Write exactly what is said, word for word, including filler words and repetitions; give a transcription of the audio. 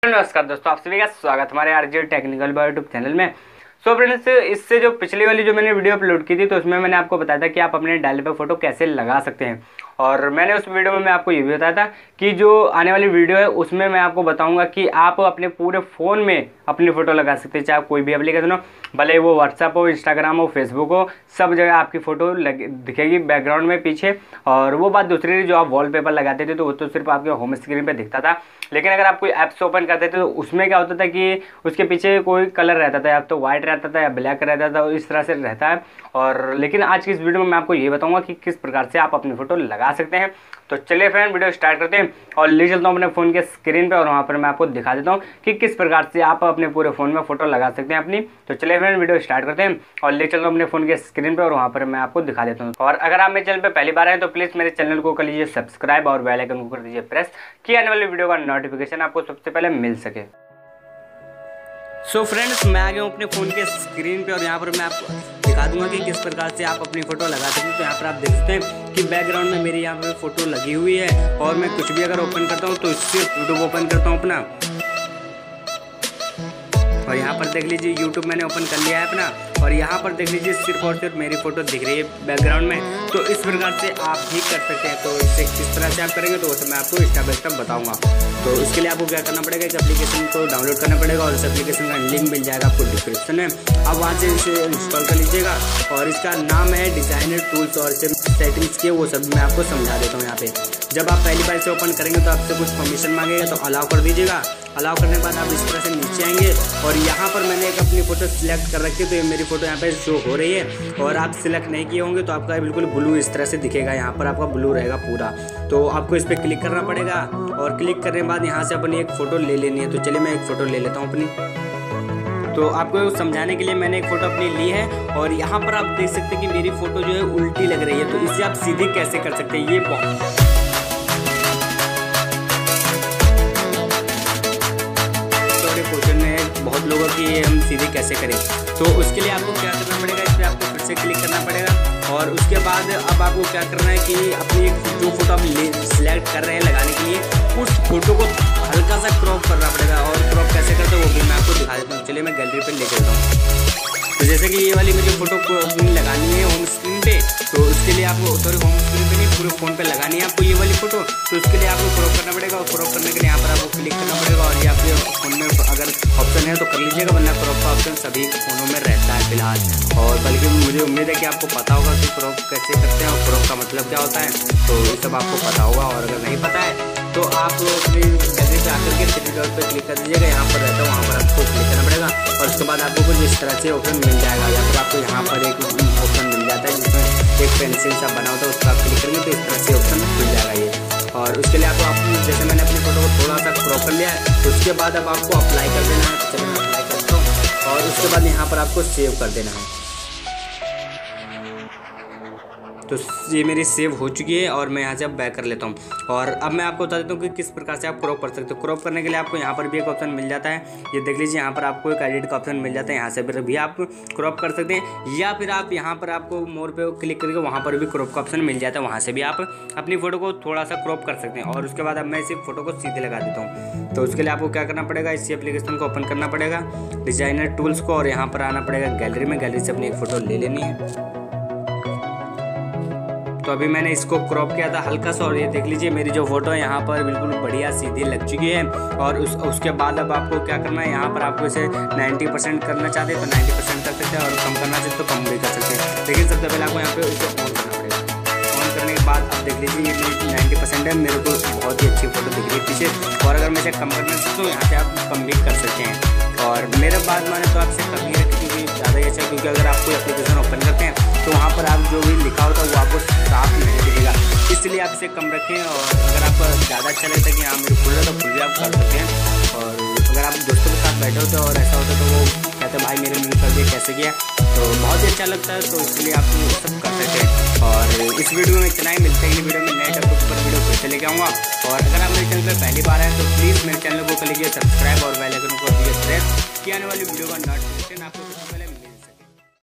नमस्कार दोस्तों, आप सभी का स्वागत हमारे RJ technical by YouTube channel में। सो फ्रेंड्स, इससे जो पिछली वाली जो मैंने वीडियो अपलोड की थी तो उसमें मैंने आपको बताया था कि आप अपने डायल पे फोटो कैसे लगा सकते हैं। और मैंने उस वीडियो में मैं आपको ये भी बताया था कि जो आने वाली वीडियो है उसमें मैं आपको बताऊंगा कि आप अपने पूरे फ़ोन में अपनी फ़ोटो लगा सकते हैं, चाहे कोई भी एप्लीकेशन हो, भले वो व्हाट्सअप हो, इंस्टाग्राम हो, फेसबुक हो, सब जगह आपकी फ़ोटो लगे दिखेगी बैकग्राउंड में पीछे। और वो बात दूसरी, जो आप वॉलपेपर लगाते थे तो वो तो सिर्फ आपके होम स्क्रीन पर दिखता था, लेकिन अगर आप कोई ऐप्स ओपन करते थे तो उसमें क्या होता था कि उसके पीछे कोई कलर रहता था, या तो वाइट रहता था या ब्लैक रहता था, इस तरह से रहता है। और लेकिन आज की इस वीडियो में मैं आपको ये बताऊंगा कि किस प्रकार से आप अपनी फ़ोटो लगा सकते हैं। तो चलिए फ्रेंड, वीडियो स्टार्ट करते हैं और ले चलता हूँ अपने फ़ोन के स्क्रीन पे और वहाँ पर मैं आपको दिखा देता हूँ कि किस प्रकार से आप अपने पूरे फ़ोन में फ़ोटो लगा सकते हैं अपनी। तो चलिए फ्रेंड, वीडियो स्टार्ट करते हैं और ले चलता हूँ अपने फ़ोन के स्क्रीन पे और वहाँ पर मैं आपको दिखा देता हूँ। और अगर आप मेरे चैनल पर पहली बार आए तो प्लीज़ मेरे चैनल को कर लीजिए सब्सक्राइब और बेल आइकन को कर दीजिए प्रेस, कि आने वाली वीडियो का नोटिफिकेशन आपको सबसे पहले मिल सके। सो so फ्रेंड्स, मैं आ गया हूँ अपने फ़ोन के स्क्रीन पे और यहाँ पर मैं आपको दिखा दूंगा कि किस प्रकार से आप अपनी फ़ोटो लगा सकते हैं। तो यहाँ पर आप देख सकते हैं कि बैकग्राउंड में मेरी यहाँ पर फ़ोटो लगी हुई है और मैं कुछ भी अगर ओपन करता हूँ तो सिर्फ यूट्यूब ओपन करता हूँ अपना, और यहाँ पर देख लीजिए यूट्यूब मैंने ओपन कर लिया है अपना, और यहाँ पर देख लीजिए सिर्फ और सिर्फ मेरी फ़ोटो दिख रही है बैकग्राउंड में। तो इस प्रकार से आप भी कर सकते हैं। तो इसे किस तरह से आप करेंगे तो उसे मैं आपको स्टेप बाय स्टेप बताऊंगा। तो इसके लिए आपको क्या करना पड़ेगा, एक एप्लीकेशन को डाउनलोड करना पड़ेगा और इस एप्लीकेशन का लिंक मिल जाएगा आपको डिस्क्रिप्शन में। आप वहाँ से इसे इंस्टॉल कर लीजिएगा और इसका नाम है डिज़ाइनर टूल्स, और इसे सेटिंग्स के वो सब मैं आपको समझा देता हूँ। यहाँ पे जब आप पहली बार इसे ओपन करेंगे तो आपसे कुछ परमिशन मांगेगा, तो अलाउ कर दीजिएगा। अलाउ करने के बाद आप इस तरह से नीचे आएंगे और यहाँ पर मैंने एक अपनी फ़ोटो सिलेक्ट कर रखी है, तो ये मेरी फ़ोटो यहाँ पे शो हो रही है। और आप सिलेक्ट नहीं किए होंगे तो आपका बिल्कुल ब्लू इस तरह से दिखेगा, यहाँ पर आपका ब्लू रहेगा पूरा। तो आपको इस पर क्लिक करना पड़ेगा और क्लिक करने के बाद यहाँ से अपनी एक फ़ोटो ले लेनी है। तो चलिए मैं एक फ़ोटो ले लेता हूँ अपनी। तो आपको समझाने के लिए मैंने एक फ़ोटो अपनी ली है और यहाँ पर आप देख सकते हैं कि मेरी फ़ोटो जो है उल्टी लग रही है। तो इसे आप सीधी कैसे कर सकते हैं, ये बहुत क्वेश्चन है बहुत लोगों की, ये हम सीधे कैसे करें। तो उसके लिए आपको क्या करना पड़ेगा, इस पर आपको फिर से क्लिक करना पड़ेगा और उसके बाद अब आपको क्या करना है कि अपनी जो फोटो आप सिलेक्ट कर रहे हैं लगाने के लिए, उस फोटो को हल्का सा क्रॉप करना पड़ेगा। और क्रॉप कैसे करते हैं वो भी मैं आपको दिखा देता हूँ। चलिए मैं गैलरी पर ले चलता हूँ। तो जैसे कि ये वाली मुझे फोटो लगानी है होम स्क्रीन पे, तो उसके लिए आपको सॉरी होम स्क्रीन पे नहीं, पूरे फ़ोन पे लगानी है आपको ये वाली फ़ोटो। तो उसके लिए आपको क्रॉप करना पड़ेगा और क्रॉप करने के लिए यहाँ पर आपको क्लिक करना पड़ेगा। और ये आपके फ़ोन में अगर ऑप्शन है तो कर लीजिएगा, वरना क्रॉप का ऑप्शन सभी फ़ोनों में रहता है फिलहाल। और बल्कि मुझे उम्मीद है कि आपको पता होगा कि क्रॉप कैसे करते हैं और क्रॉप का मतलब क्या होता है, तो ये सब आपको पता होगा। और अगर नहीं पता है तो आप अपनी गैलरी पे आकर के थ्री डॉट पे क्लिक कर दीजिएगा, यहाँ पर रहता है वहाँ पर आपको क्लिक करना पड़ेगा। और उसके बाद आपको कुछ इस तरह से ऑप्शन मिल जाएगा, या फिर आपको यहाँ पर एक ऑप्शन मिल जाता है जिसमें एक पेंसिल सा बना होता है, उस पर आप क्लिक करेंगे तो इस तरह से ऑप्शन मिल जाएगा ये। और उसके लिए आपको आप जैसे मैंने अपनी फ़ोटो को थोड़ा सा क्रॉप कर लिया है, उसके बाद अब आपको अप्लाई कर देना है। चलिए मैं अप्लाई करता हूँ और उसके बाद यहाँ पर आपको सेव कर देना है। तो ये मेरी सेव हो चुकी है और मैं यहाँ से अब बैक कर लेता हूँ। और अब मैं आपको बता देता हूँ कि किस प्रकार से आप क्रॉप कर सकते हो। क्रॉप करने के लिए आपको यहाँ पर भी एक ऑप्शन मिल जाता है, ये देख लीजिए, यहाँ पर आपको एक एडिट का ऑप्शन मिल जाता है, यहाँ से फिर भी आप क्रॉप कर सकते हैं। या फिर आप यहाँ पर आपको मोर पे क्लिक करके वहाँ पर भी क्रॉप का ऑप्शन मिल जाता है, वहाँ से भी आप अपनी फ़ोटो को थोड़ा सा क्रॉप कर सकते हैं। और उसके बाद अब मैं इसी फ़ोटो को सीधे लगा देता हूँ। तो उसके लिए आपको क्या करना पड़ेगा, इसी एप्लीकेशन को ओपन करना पड़ेगा, डिज़ाइनर टूल्स को, और यहाँ पर आना पड़ेगा गैलरी में। गैलरी से अपनी एक फ़ोटो ले लेनी है। तो अभी मैंने इसको क्रॉप किया था हल्का सा और ये देख लीजिए मेरी जो फोटो है यहाँ पर बिल्कुल बढ़िया सीधी लग चुकी है। और उस उसके बाद अब आपको क्या करना है, यहाँ पर आपको इसे नब्बे परसेंट करना चाहते हैं तो नब्बे परसेंट कर सकते हैं, और कम करना चाहते तो कम भी कर सकते हैं। लेकिन सबसे पहले आपको यहाँ पे इसे ऑन करना पड़ेगा। ऑन करने के बाद अब देख लीजिए ये मेरी नब्बे परसेंट है, मेरे को बहुत ही अच्छी फोटो दिख रही है पीछे। और अगर मैं इसे कम करना चाहता हूँ यहाँ से आप कम भी कर सकते हैं। और मेरे बात माने तो आपसे कम ही रखें क्योंकि ज़्यादा ही अच्छा है, क्योंकि अगर आप कोई एप्लीकेशन ओपन करते हैं तो वहाँ पर आप जो भी लिखा होता है वो आपको साफ नहीं दिखेगा, इसलिए आप इसे कम रखें। और अगर आपको ज़्यादा अच्छा लगता है कि हाँ मेरे फुल है तो फुल भी आप कर सकते हैं। और अगर आप दोस्तों के साथ बैठे होते और ऐसा होता तो वो कहते भाई मेरे मिल कर दिया कैसे किया, तो बहुत ही अच्छा लगता है। तो इसलिए आप सब कर सकते हैं। और इस वीडियो में इतना ही, मिलते हैं वीडियो में नए टॉपिक पर वीडियो फिर से लेके आऊँगा। और अगर आप मेरे चैनल पर पहली बार आए तो प्लीज़ मेरे चैनल को कर लीजिए सब्सक्राइब और बेल आइकन को दीजिए प्रेस, कि आने वाली वीडियो का नोटिफिकेशन आपको